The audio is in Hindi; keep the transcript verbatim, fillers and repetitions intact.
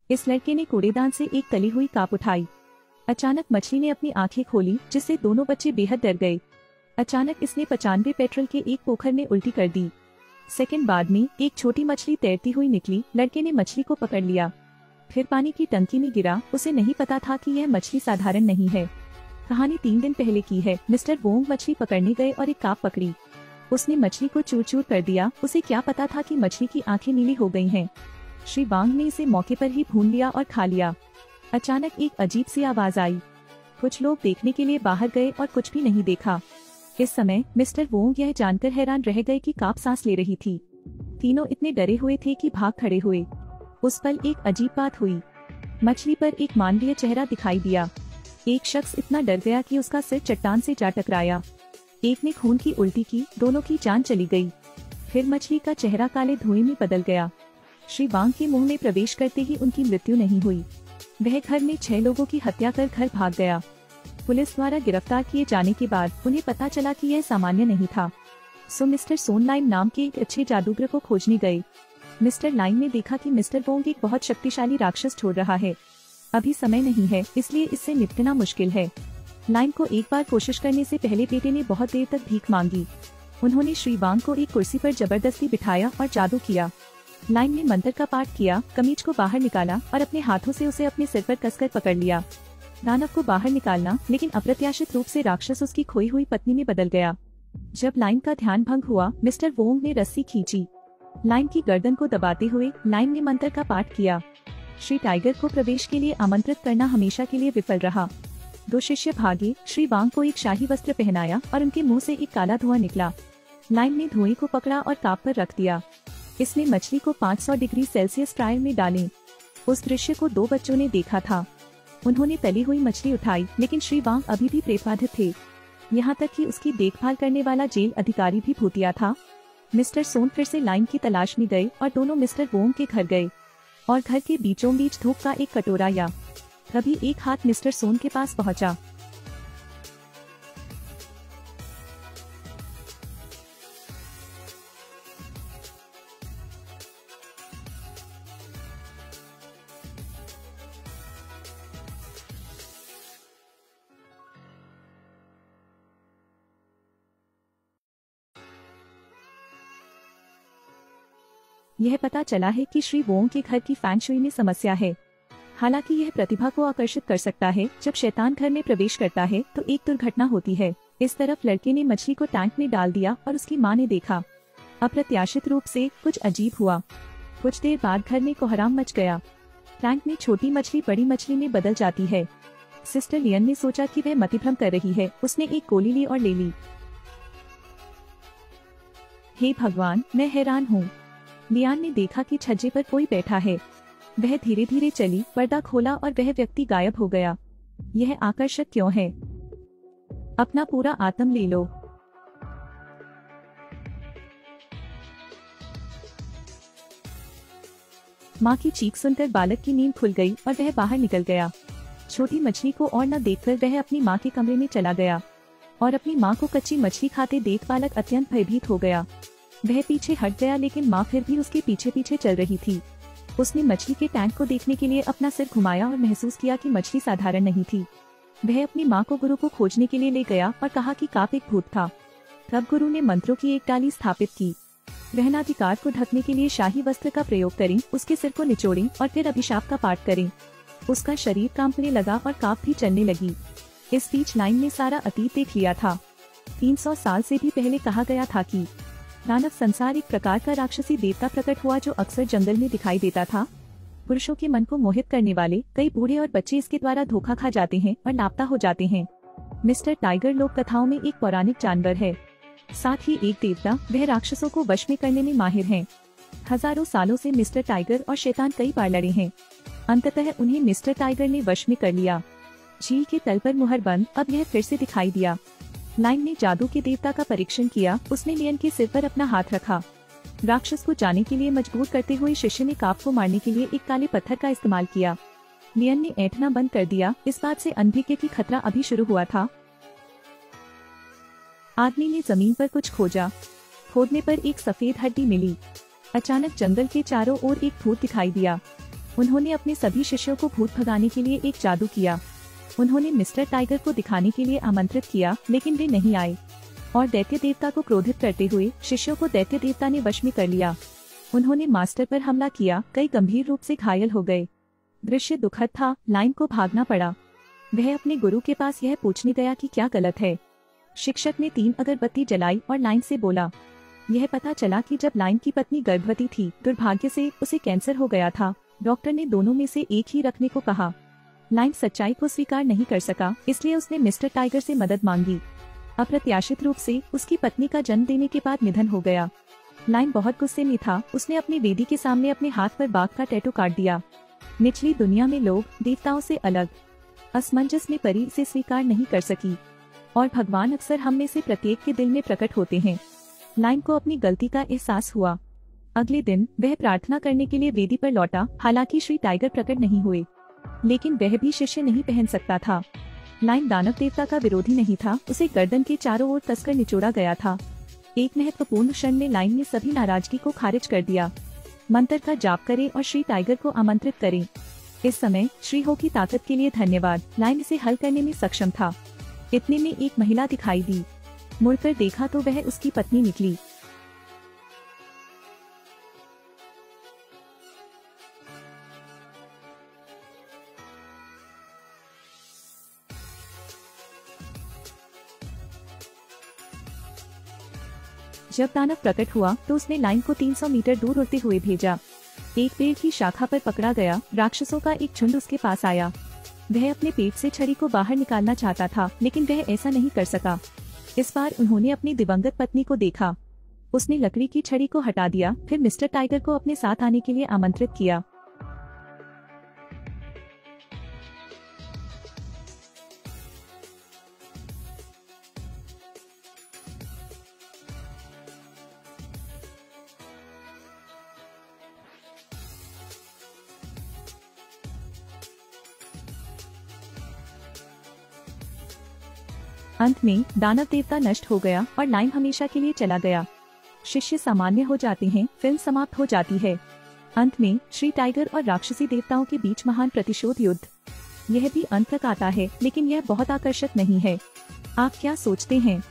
इस लड़के ने कूड़ेदान से एक तली हुई काप उठाई। अचानक मछली ने अपनी आंखें खोली, जिससे दोनों बच्चे बेहद डर गए। अचानक इसने पचानवे पेट्रोल के एक पोखर में उल्टी कर दी। सेकंड बाद में एक छोटी मछली तैरती हुई निकली। लड़के ने मछली को पकड़ लिया, फिर पानी की टंकी में गिरा। उसे नहीं पता था कि यह मछली साधारण नहीं है। कहानी तीन दिन पहले की है। मिस्टर वोंग मछली पकड़ने गए और एक काप पकड़ी। उसने मछली को चूर चूर कर दिया। उसे क्या पता था कि मछली की आंखें नीली हो गई हैं। श्री वांग ने इसे मौके पर ही भून लिया और खा लिया। अचानक एक अजीब सी आवाज आई। कुछ लोग देखने के लिए बाहर गए और कुछ भी नहीं देखा। इस समय मिस्टर वोंग यह जानकर हैरान रह गए कि काप सांस ले रही थी। तीनों इतने डरे हुए थे कि भाग खड़े हुए। उस पल एक अजीब बात हुई। मछली पर एक मानवीय चेहरा दिखाई दिया। एक शख्स इतना डर गया कि उसका सिर चट्टान से जा टकराया। एक ने खून की उल्टी की, दोनों की जान चली गई। फिर मछली का चेहरा काले धुएं में बदल गया। श्री वांग के मुंह में प्रवेश करते ही उनकी मृत्यु नहीं हुई। वह घर में छह लोगों की हत्या कर घर भाग गया। पुलिस द्वारा गिरफ्तार किए जाने के बाद उन्हें पता चला कि यह सामान्य नहीं था। सो मिस्टर सोन लाइम नाम के एक अच्छे जादूगर को खोजने गए। मिस्टर लाइम ने देखा कि मिस्टर वोंग एक बहुत शक्तिशाली राक्षस छोड़ रहा है। अभी समय नहीं है, इसलिए इससे निपटना मुश्किल है। लाइम को एक बार कोशिश करने से पहले बेटे ने बहुत देर तक भीख मांगी। उन्होंने श्री वांग को एक कुर्सी पर जबरदस्ती बिठाया और जादू किया। लाइम ने मंत्र का पाठ किया, कमीज को बाहर निकाला और अपने हाथों से उसे अपने सिर पर कसकर पकड़ लिया। दानव को बाहर निकालना, लेकिन अप्रत्याशित रूप से राक्षस उसकी खोई हुई पत्नी में बदल गया। जब लाइम का ध्यान भंग हुआ, मिस्टर वोंग ने रस्सी खींची। लाइम की गर्दन को दबाते हुए लाइम ने मंत्र का पाठ किया। श्री टाइगर को प्रवेश के लिए आमंत्रित करना हमेशा के लिए विफल रहा। दो शिष्य भागे। श्री वांग को एक शाही वस्त्र पहनाया और उनके मुंह से एक काला धुआं निकला। लाइम ने धुएं को पकड़ा और काप पर रख दिया। इसने मछली को पाँच सौ डिग्री सेल्सियस फ्रायर में डाले। उस दृश्य को दो बच्चों ने देखा था। उन्होंने तली हुई मछली उठाई, लेकिन श्री वांग अभी भी प्रेतबाधित थे। यहाँ तक कि उसकी देखभाल करने वाला जेल अधिकारी भी भूतिया था। मिस्टर सोन फिर से लाइम की तलाश में गए और दोनों मिस्टर वोंग के घर गए और घर के बीचों बीच धूप का एक कटोरा या तभी एक हाथ मिस्टर सोन के पास पहुंचा। यह पता चला है कि श्री वोंग के घर की फैंग शुई में समस्या है। हालांकि यह प्रतिभा को आकर्षित कर सकता है। जब शैतान घर में प्रवेश करता है तो एक दुर्घटना होती है। इस तरफ लड़के ने मछली को टैंक में डाल दिया और उसकी मां ने देखा। अप्रत्याशित रूप से कुछ अजीब हुआ। कुछ देर बाद घर में कोहराम मच गया। टैंक में छोटी मछली बड़ी मछली में बदल जाती है। सिस्टर लियन ने सोचा कि वह मतिभ्रम कर रही है। उसने एक गोली ली और ले ली। हे भगवान, मैं हैरान हूँ। लियान ने देखा कि छज्जे पर कोई बैठा है। वह धीरे धीरे चली, पर्दा खोला और वह व्यक्ति गायब हो गया। यह आकर्षक क्यों है? अपना पूरा आत्म ले लो। माँ की चीख सुनकर बालक की नींद खुल गई और वह बाहर निकल गया। छोटी मछली को और न देखकर वह अपनी माँ के कमरे में चला गया और अपनी माँ को कच्ची मछली खाते देख बालक अत्यंत भयभीत हो गया। वह पीछे हट गया, लेकिन माँ फिर भी उसके पीछे पीछे चल रही थी। उसने मछली के टैंक को देखने के लिए अपना सिर घुमाया और महसूस किया कि मछली साधारण नहीं थी। वह अपनी माँ को गुरु को खोजने के लिए ले गया और कहा कि काप एक भूत था। तब गुरु ने मंत्रों की एक डाली स्थापित की। ग्रहणाधिकार को ढकने के लिए शाही वस्त्र का प्रयोग करें, उसके सिर को निचोड़ें और फिर अभिशाप का पाठ करें। उसका शरीर कांपने लगा और काप भी चलने लगी। इस बीच लाइन ने सारा अतीत देख लिया था। तीन सौ साल से भी पहले कहा गया था कि दानव संसार एक प्रकार का राक्षसी देवता प्रकट हुआ जो अक्सर जंगल में दिखाई देता था। पुरुषों के मन को मोहित करने वाले कई बूढ़े और बच्चे इसके द्वारा धोखा खा जाते हैं और लापता हो जाते हैं। मिस्टर टाइगर लोक कथाओं में एक पौराणिक जानवर है, साथ ही एक देवता। वह राक्षसों को वश में करने में माहिर हैं। हजारों सालों से मिस्टर टाइगर और शैतान कई बार लड़े हैं। अंततः उन्हें मिस्टर टाइगर ने वश में कर लिया। झील के तल पर मुहर बंद, अब यह फिर से दिखाई दिया। लाइन ने जादू के देवता का परीक्षण किया। उसने लियन के सिर पर अपना हाथ रखा। राक्षस को जाने के लिए मजबूर करते हुए शिष्य ने काप को मारने के लिए एक काले पत्थर का इस्तेमाल किया। लियन ने ऐंठना बंद कर दिया। इस बात से अनभिज्ञ की खतरा अभी शुरू हुआ था। आदमी ने जमीन पर कुछ खोजा। खोदने पर एक सफेद हड्डी मिली। अचानक जंगल के चारों ओर एक भूत दिखाई दिया। उन्होंने अपने सभी शिष्यों को भूत भगाने के लिए एक जादू किया। उन्होंने मिस्टर टाइगर को दिखाने के लिए आमंत्रित किया, लेकिन वे नहीं आए और दैत्य देवता को क्रोधित करते हुए शिष्यों को दैत्य देवता ने वश में कर लिया। उन्होंने मास्टर पर हमला किया, कई गंभीर रूप से घायल हो गए। दृश्य दुखद था, लाइन को भागना पड़ा। वह अपने गुरु के पास यह पूछने गया कि क्या गलत है। शिक्षक ने तीन अगरबत्ती जलाई और लाइन से बोला। यह पता चला कि जब लाइन की पत्नी गर्भवती थी, दुर्भाग्य से उसे कैंसर हो गया था। डॉक्टर ने दोनों में से एक ही रखने को कहा। लाइन सच्चाई को स्वीकार नहीं कर सका, इसलिए उसने मिस्टर टाइगर से मदद मांगी। अप्रत्याशित रूप से उसकी पत्नी का जन्म देने के बाद निधन हो गया। लाइन बहुत गुस्से में था। उसने अपनी वेदी के सामने अपने हाथ पर बाघ का टैटू काट दिया। निचली दुनिया में लोग देवताओं से अलग असमंजस में परी इसे स्वीकार नहीं कर सकी और भगवान अक्सर हम में से प्रत्येक के दिल में प्रकट होते हैं। लाइन को अपनी गलती का एहसास हुआ। अगले दिन वह प्रार्थना करने के लिए वेदी पर लौटा। हालांकि श्री टाइगर प्रकट नहीं हुए, लेकिन वह भी शिष्य नहीं पहन सकता था। लाइन दानव देवता का विरोधी नहीं था। उसे गर्दन के चारों ओर कसकर निचोड़ा गया था। एक महत्वपूर्ण क्षण में लाइन ने सभी नाराजगी को खारिज कर दिया। मंत्र का जाप करें और श्री टाइगर को आमंत्रित करें। इस समय श्री हो की ताकत के लिए धन्यवाद। लाइन इसे हल करने में सक्षम था। इतने में एक महिला दिखाई दी। मुड़कर देखा तो वह उसकी पत्नी निकली। जब दानव प्रकट हुआ तो उसने लाइन को तीन सौ मीटर दूर उड़ते हुए भेजा। एक पेड़ की शाखा पर पकड़ा गया। राक्षसों का एक झुंड उसके पास आया। वह अपने पेट से छड़ी को बाहर निकालना चाहता था, लेकिन वह ऐसा नहीं कर सका। इस बार उन्होंने अपनी दिवंगत पत्नी को देखा। उसने लकड़ी की छड़ी को हटा दिया, फिर मिस्टर टाइगर को अपने साथ आने के लिए आमंत्रित किया। अंत में दानव देवता नष्ट हो गया और लाइन हमेशा के लिए चला गया। शिष्य सामान्य हो जाते हैं, फिल्म समाप्त हो जाती है। अंत में श्री टाइगर और राक्षसी देवताओं के बीच महान प्रतिशोध युद्ध। यह भी अंत तक आता है, लेकिन यह बहुत आकर्षक नहीं है। आप क्या सोचते हैं?